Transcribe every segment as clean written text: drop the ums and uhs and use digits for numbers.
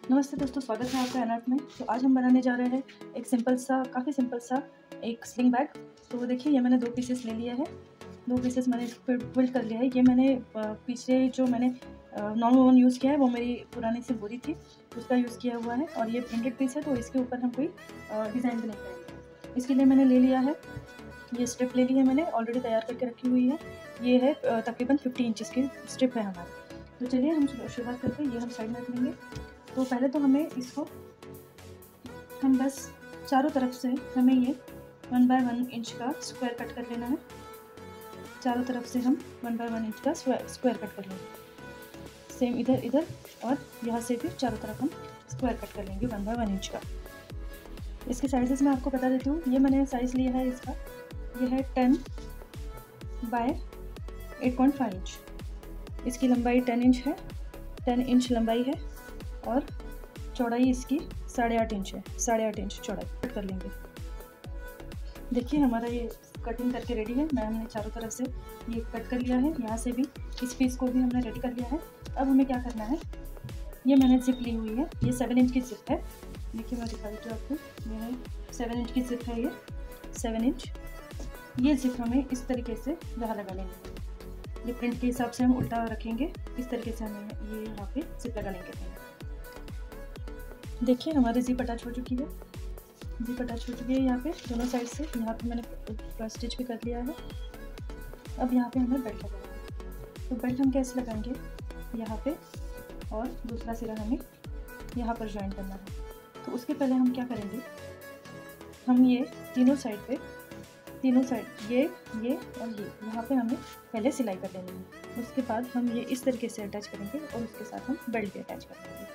नमस्ते दोस्तों, स्वागत है आपका एनआर्ट में। तो आज हम बनाने जा रहे हैं एक काफ़ी सिंपल सा एक स्लिंग बैग। तो देखिए, ये मैंने 2 पीसेस ले लिया है। 2 पीसेस मैंने बिल्ड कर लिया है। ये मैंने पीछे जो मैंने नॉर्मल वन यूज़ किया है वो मेरी पुरानी सी बोरी थी, उसका यूज़ किया हुआ है। और ये प्रिंटेड पीस है, तो इसके ऊपर हम कोई डिज़ाइन भी नहीं करेंगे। इसके लिए मैंने ले लिया है, ये स्ट्रिप ले ली है मैंने, ऑलरेडी तैयार करके रखी हुई है। ये है तकरीबन 50 इंचज़ की स्ट्रिप है हमारी। तो चलिए हम शुरुआत करते हैं। ये हम साइड में रख लेंगे। तो पहले तो हमें इसको हम बस चारों तरफ से हमें ये 1 बाय 1 इंच का स्क्वायर कट कर लेना है। चारों तरफ से हम 1 बाय 1 इंच का स्क्वायर कट कर लेंगे। सेम इधर और यहाँ से भी चारों तरफ हम स्क्वायर कट कर लेंगे 1 बाय 1 इंच का। इसके साइजेस मैं आपको बता देती हूँ। ये मैंने साइज़ लिया है इसका, ये है 10 बाय 8.5 इंच। इसकी लंबाई 10 इंच है, 10 इंच लंबाई है और चौड़ाई इसकी 8.5 इंच है। 8.5 इंच चौड़ाई कट कर लेंगे। देखिए, हमारा ये कटिंग करके रेडी है। हमने चारों तरफ से ये कट कर लिया है। यहाँ से भी इस पीस को भी हमने रेडी कर लिया है। अब हमें क्या करना है, ये मैंने जिप ली हुई है, ये 7 इंच की जिप है। देखिए, मैं दिखा देती हूँ आपको। ये है 7 इंच की जिप है, ये 7 इंच। ये जिप हमें इस तरीके से यहाँ लगा लेंगे। ये प्रिंट के हिसाब से हम उल्टा रखेंगे, इस तरीके से हमें ये यहाँ पे जिप लगा लेंगे। देखिए, हमारी जिप अटैच हो चुकी है। जिप अटैच हो चुकी है यहाँ पे दोनों साइड से। यहाँ पे मैंने स्टिच भी कर लिया है। अब यहाँ पे हमें बेल्ट लगाना है। तो बेल्ट हम कैसे लगाएंगे, यहाँ पे, और दूसरा सिरा हमें यहाँ पर ज्वाइन करना है। तो उसके पहले हम क्या करेंगे, हम ये तीनों साइड ये और ये यहाँ पे हमें पहले सिलाई कर लेनी है। उसके बाद हम ये इस तरीके से अटैच करेंगे और उसके साथ हम बेल्ट भी अटैच कर लेंगे।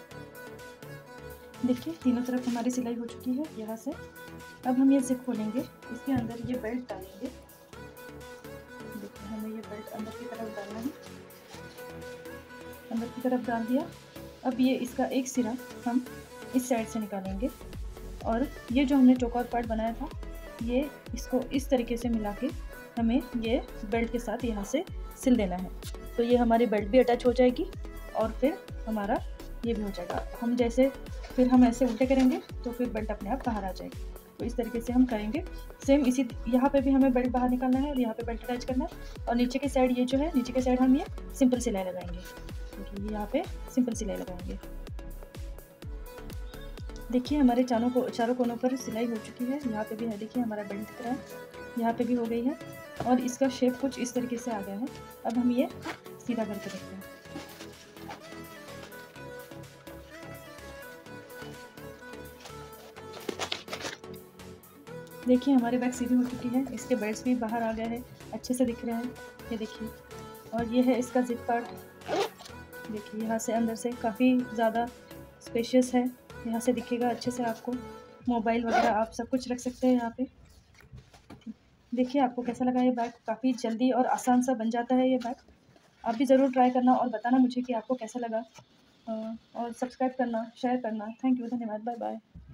देखिए, तीनों तरफ हमारी सिलाई हो चुकी है यहाँ से। अब हम ये जिप खोलेंगे, इसके अंदर ये बेल्ट डालेंगे। देखिए, हमें ये बेल्ट अंदर की तरफ डालना है। अंदर की तरफ डाल दिया। अब ये इसका एक सिरा हम इस साइड से निकालेंगे और ये जो हमने चौकोर पार्ट बनाया था, ये इसको इस तरीके से मिला के हमें ये बेल्ट के साथ यहाँ से सिल देना है। तो ये हमारी बेल्ट भी अटैच हो जाएगी और फिर हमारा ये भी हो जाएगा। फिर हम ऐसे उल्टे करेंगे तो फिर बेल्ट अपने आप बाहर आ जाएगी। तो इस तरीके से हम करेंगे। सेम इसी यहाँ पे भी हमें बेल्ट बाहर निकालना है और यहाँ पे बेल्ट अटैच करना है। और नीचे की साइड ये जो है, नीचे की साइड हम ये सिंपल सिलाई लगाएंगे। देखिए, यहाँ पे सिंपल सिलाई लगाएंगे। देखिए, हमारे चारों कोनों पर सिलाई हो चुकी है। यहाँ पे भी है, देखिए हमारा बेल्ट दिख रहा है, यहाँ पे भी हो गई है और इसका शेप कुछ इस तरीके से आ गया है। अब हम ये सीधा करके देखते हैं। देखिए, हमारी बैग सीधी हो चुकी है। इसके बेल्ट्स भी बाहर आ गए हैं, अच्छे से दिख रहे हैं, ये देखिए। और ये है इसका जिप पार्ट। देखिए, यहाँ से अंदर से काफ़ी ज़्यादा स्पेशियस है। यहाँ से दिखेगा अच्छे से आपको। मोबाइल वगैरह आप सब कुछ रख सकते हैं यहाँ पे। देखिए, आपको कैसा लगा ये बैग। काफ़ी जल्दी और आसान सा बन जाता है ये बैग। आप भी ज़रूर ट्राई करना और बताना मुझे कि आपको कैसा लगा। और सब्सक्राइब करना, शेयर करना। थैंक यू, धन्यवाद, बाय बाय।